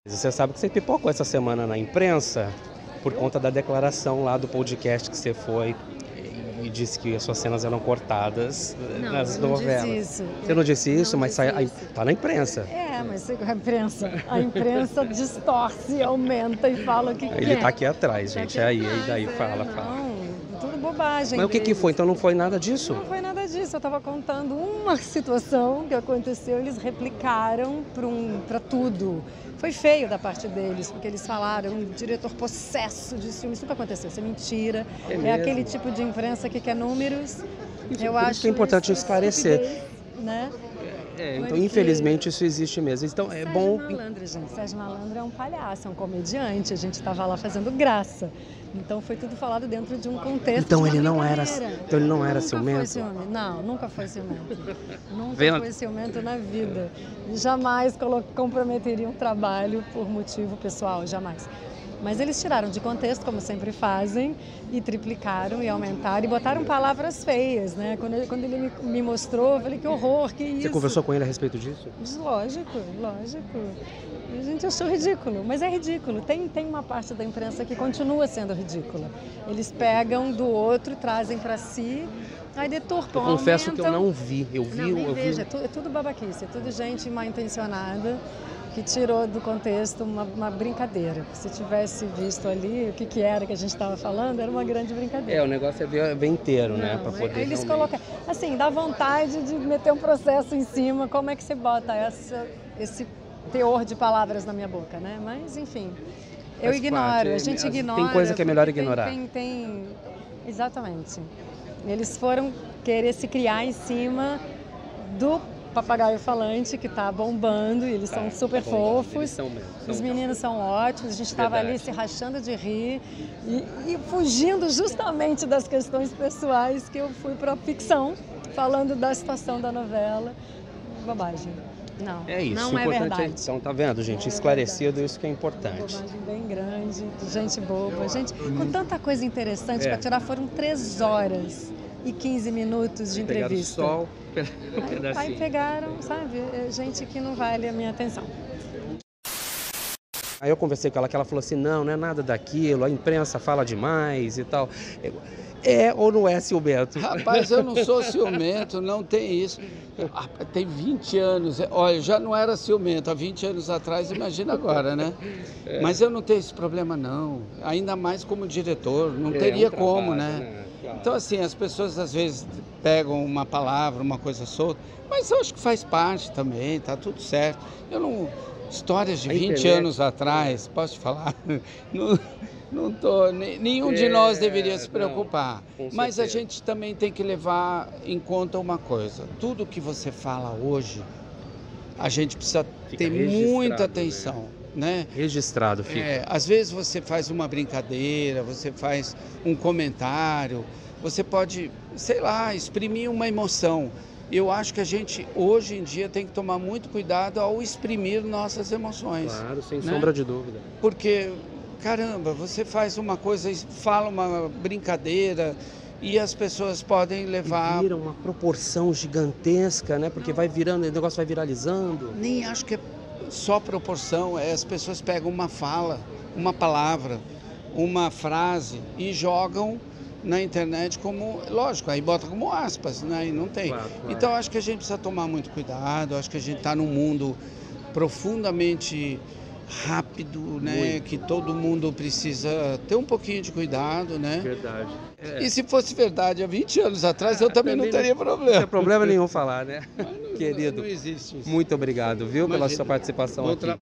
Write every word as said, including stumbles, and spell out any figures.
Você sabe que você pipocou essa semana na imprensa por conta da declaração lá do podcast que você foi e disse que as suas cenas eram cortadas Não, nas eu não novelas. disse isso. Você não disse isso, Não mas disse sai, isso. tá na imprensa. É, mas a imprensa, a imprensa distorce, aumenta e fala o que quer. Ele tá aqui atrás, Tá gente. aqui É aí, aí atrás, daí é, fala, fala. Não, tudo bobagem Mas o que que deles. foi? Então não foi nada disso? Não foi nada disso, eu estava contando uma situação que aconteceu, eles replicaram para um, para tudo. Foi feio da parte deles, porque eles falaram, um diretor possesso de ciúmes, nunca aconteceu, isso é mentira. É É, mesmo? aquele tipo de imprensa que quer números. Isso, eu por acho isso que é importante isso esclarecer. estupidez, né? É, então Porque- infelizmente isso existe mesmo. Então é Sérgio bom. Malandro, gente. Sérgio Malandro é um palhaço, é um comediante. A gente estava lá fazendo graça. Então foi tudo falado dentro de um contexto. Então de uma ele não era- brincadeira. então ele não era Nunca ciumento? Foi ciúme. Não, nunca foi ciumento. Nunca Vendo? foi ciumento na vida. E jamais colo- comprometeria um trabalho por motivo pessoal, jamais. Mas eles tiraram de contexto, como sempre fazem, e triplicaram e aumentaram e botaram palavras feias, né? Quando ele, quando ele me, me mostrou, eu falei, que horror, que isso? Você conversou com ele a respeito disso? Lógico, lógico. E a gente achou ridículo, mas é ridículo. Tem, tem uma parte da imprensa que continua sendo ridícula. Eles pegam do outro, trazem para si, aí deturpam, Eu confesso que eu aumentam. não vi. Eu vi, Não, nem eu vi. veja, é tudo, é tudo babaquice, é tudo gente mal intencionada que tirou do contexto uma, uma brincadeira. Se tivesse visto ali o que, que era que a gente estava falando, era uma grande brincadeira. É, o negócio é ver, ver inteiro, né? Não, Pra poder aí eles realmente- colocam, assim, dá vontade de meter um processo em cima, como é que você bota essa, esse teor de palavras na minha boca, né? Mas, enfim, eu Faz ignoro, parte, a gente tem ignora. coisa que é melhor porque tem- ignorar. Tem, tem, exatamente. Eles foram querer se criar em cima do papagaio falante, que está bombando, e eles Tá, são super tá bombando, fofos. eles são mesmo, são Os mesmo. meninos são ótimos, a gente estava ali Verdade. se rachando de rir e, e fugindo justamente das questões pessoais que eu fui para a ficção, falando da situação da novela. Bobagem. Não, É isso, não o é importante verdade. é, então, tá vendo, gente? Não é Esclarecido, isso que é importante. Bobagem bem grande, de gente boba. Gente, com tanta coisa interessante É. para tirar, foram três horas e quinze minutos de Pegaram entrevista. sol, um Aí, pedacinho. aí pegaram, sabe, é gente que não vale a minha atenção. Aí eu conversei com ela, que ela falou assim, não, não é nada daquilo, a imprensa fala demais e tal. É ou não é, ciumento? Rapaz, eu não sou ciumento, não tem isso. Ah, tem vinte anos, olha, já não era ciumento há vinte anos atrás, imagina agora, né? É. Mas eu não tenho esse problema não, ainda mais como diretor, não É, teria um como, trabalho, né? Claro. Então assim, as pessoas às vezes pegam uma palavra, uma coisa solta, mas eu acho que faz parte também, tá tudo certo. Eu não... Histórias de A vinte internet- anos atrás, posso te falar? Não, não tô, ne- nenhum de nós É, deveria se não, preocupar. com Mas a certeza. gente também tem que levar em conta uma coisa. Tudo que você fala hoje, a gente precisa Fica ter registrado, muita né? atenção, né? Registrado, fica. É, às vezes você faz uma brincadeira, você faz um comentário, você pode, sei lá, exprimir uma emoção. Eu acho que a gente, hoje em dia, tem que tomar muito cuidado ao exprimir nossas emoções. Claro, sem né? sombra de dúvida. Porque, caramba, você faz uma coisa, fala uma brincadeira e as pessoas podem levar... E vira uma proporção gigantesca, né? Porque vai virando, o negócio vai viralizando. Nem acho que é só proporção, é as pessoas pegam uma fala, uma palavra, uma frase e jogam na internet como, lógico, aí bota como aspas, né? E não tem. Claro, claro. Então acho que a gente precisa tomar muito cuidado, acho que a gente está num mundo profundamente rápido, né? Muito. Que todo mundo precisa ter um pouquinho de cuidado, né? Verdade. É. E se fosse verdade há vinte anos atrás, eu também não também teria Não problema. tem problema nenhum falar, né? Mas não- Querido, Não existe isso. muito obrigado, viu, pela Imagina. sua participação Vou aqui. tra-